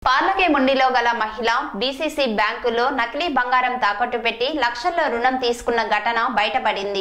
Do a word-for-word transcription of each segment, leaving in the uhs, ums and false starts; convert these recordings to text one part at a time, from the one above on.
పార్లకేముండిలో గల మహిళ బీసీసీ బ్యాంకులో నకిలీ బంగారం తాకట్టు పెట్టి లక్షల్లో రుణం తీసుకున్న ఘటన బయటపడింది.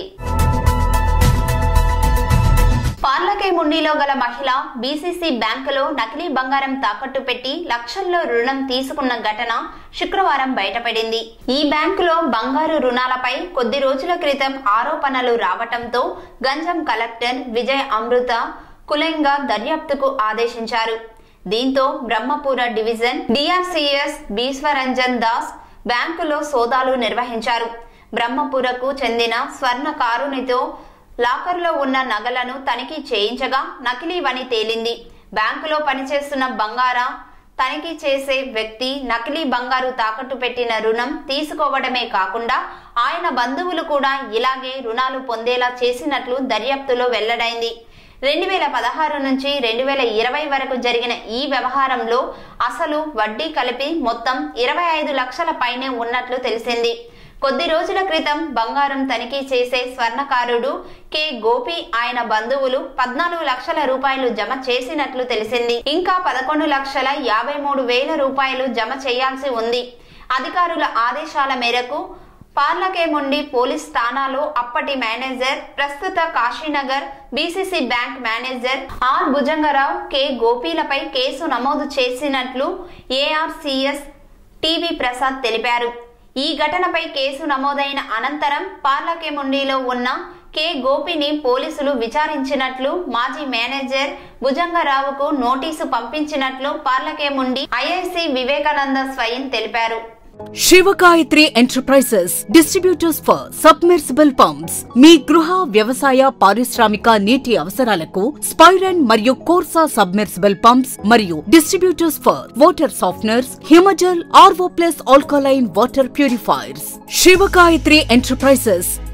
పార్లకేముండిలో గల మహిళ బీసీసీ బ్యాంకులో నకిలీ బంగారం తాకట్టు పెట్టి లక్షల్లో రుణం తీసుకున్న ఘటన శుక్రవారం బయటపడింది. ఈ బ్యాంకులో బంగారు రుణాలపై కొద్ది రోజుల క్రితం ఆరోపణలు రావటంతో గంజం కలెక్టర్ విజయ్ అమృత కులంగా దర్యాప్తుకు ఆదేశించారు. దీంతో బ్రహ్మపుర డివిజన్ డిఆర్సీఎస్ బీశ్వరంజన్ దాస్ బ్యాంకులో సోదాలు నిర్వహించారు. బ్రహ్మపురకు చెందిన స్వర్ణకారునితో లాకర్లో ఉన్న నగలను తనిఖీ చేయించగా నకిలీవని తేలింది. బ్యాంకులో పనిచేస్తున్న బంగారా తనిఖీ చేసే వ్యక్తి నకిలీ బంగారు తాకట్టు పెట్టిన రుణం తీసుకోవడమే కాకుండా ఆయన బంధువులు కూడా ఇలాగే రుణాలు పొందేలా చేసినట్లు దర్యాప్తులో వెల్లడైంది. రెండు వేల పదహారు నుంచి రెండు వేల ఇరవై వరకు జరిగిన ఈ వ్యవహారంలో అసలు వడ్డీ కలిపి మొత్తం ఇరవై ఐదు లక్షల పైనే ఉన్నట్లు తెలిసింది. కొద్ది రోజుల క్రితం బంగారం తనిఖీ చేసే స్వర్ణకారుడు కె గోపి ఆయన బంధువులు పద్నాలుగు లక్షల రూపాయలు జమ చేసినట్లు తెలిసింది. ఇంకా పదకొండు లక్షల యాభై మూడు వేల రూపాయలు జమ చేయాల్సి ఉంది. అధికారుల ఆదేశాల మేరకు పార్లకేముండి పోలీస్ స్థానాలో అప్పటి మేనేజర్, ప్రస్తుత Kashinagar BCC bank manager R Bhujangarao, K గోపీలపై కేసు నమోదు చేసినట్లు ఏఆర్సీఎస్ టీవీ ప్రసాద్ తెలిపారు. ఈ ఘటనపై కేసు నమోదైన అనంతరం పార్లకేముండిలో ఉన్న కె గోపిని పోలీసులు విచారించినట్లు, మాజీ మేనేజర్ భుజంగరావుకు నోటీసు పంపించినట్లు పార్లకేముండి ఐఐసి వివేకానంద స్వయం తెలిపారు. Shivagayatri enterprises distributors for submersible pumps మీ గృహ వ్యవసాయ పారిశ్రామిక నీటి అవసరాలకు స్పైరన్ మరియు కోర్సా సబ్మెర్సిబుల్ పంప్స్ మరియు distributors for water softeners, Himajal, RO plus alkaline water purifiers. Shivagayatri enterprises